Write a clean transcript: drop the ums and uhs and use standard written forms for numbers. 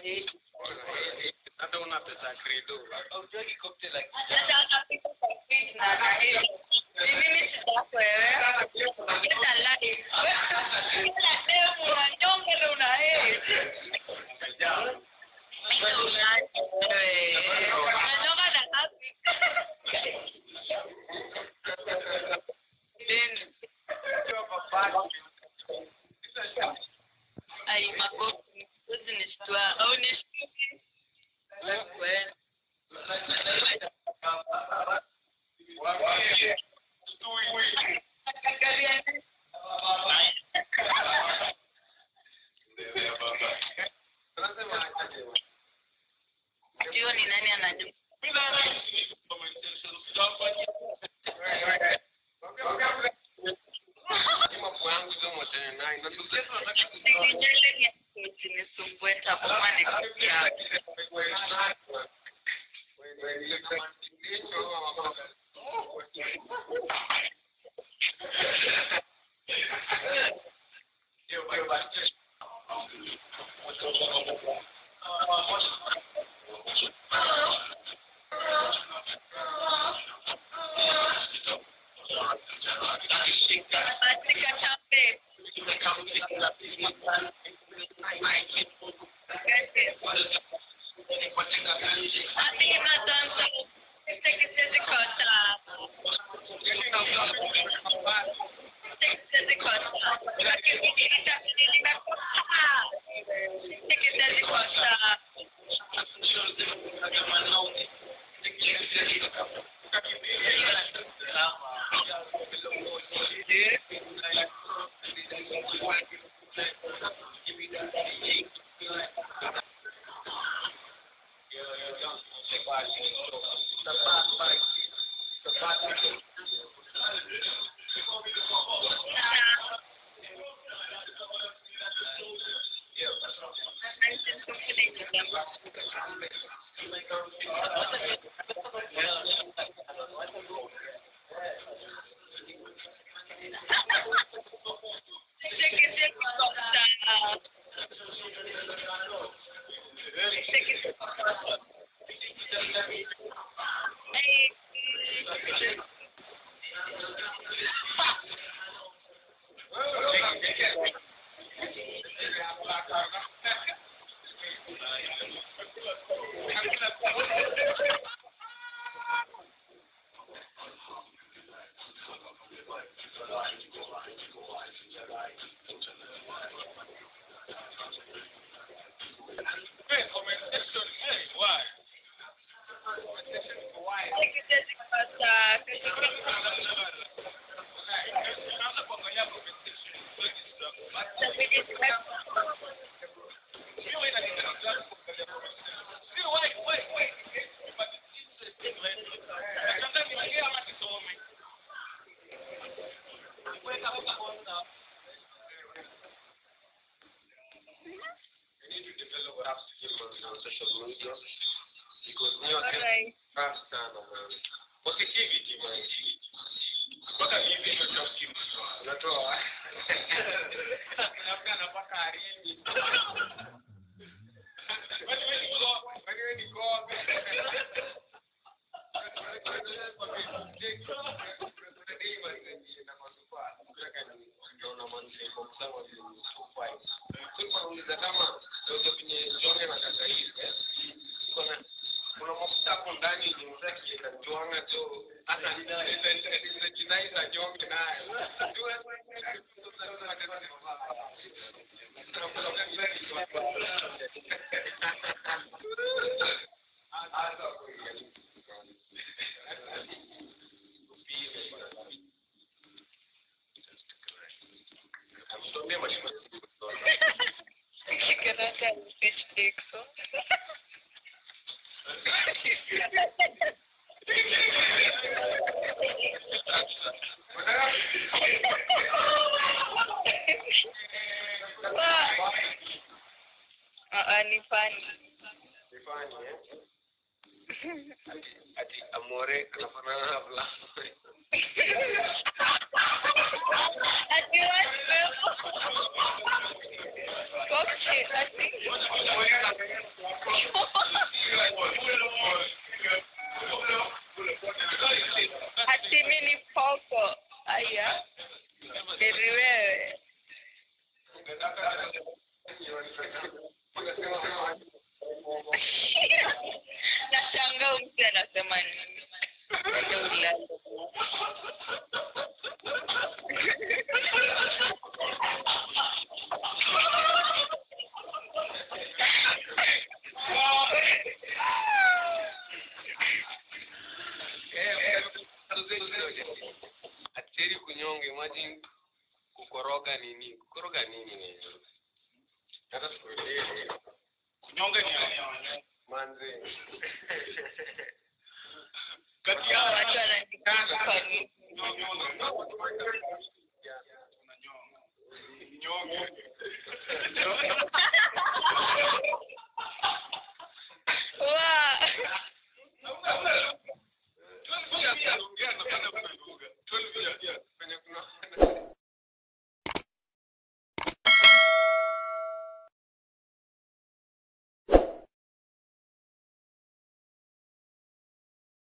hata una pesa credo. Unajua kikopte like. Sasa kapita kwa speech na hii. Mimi sitakuelewa. Kita live. Kila demo na nyonge ndo una hii. Nyonga na happy. Then ai mako nistua au nishtuki. Well. Sio ni nani anajua. Ni funny. Ati amore anafanana na bla. Ati what? Cocktail, I think. Ati mini poko. Aya. Everywhere. Nashangaa mtu anasema nini? Ndio ulala. Ateri kunyonge, imagine kukoroga nini wewe. Hata sikuelewi. Kunyonga ni manze. Kati ya watu wanajikana kwa nini? Nyonge.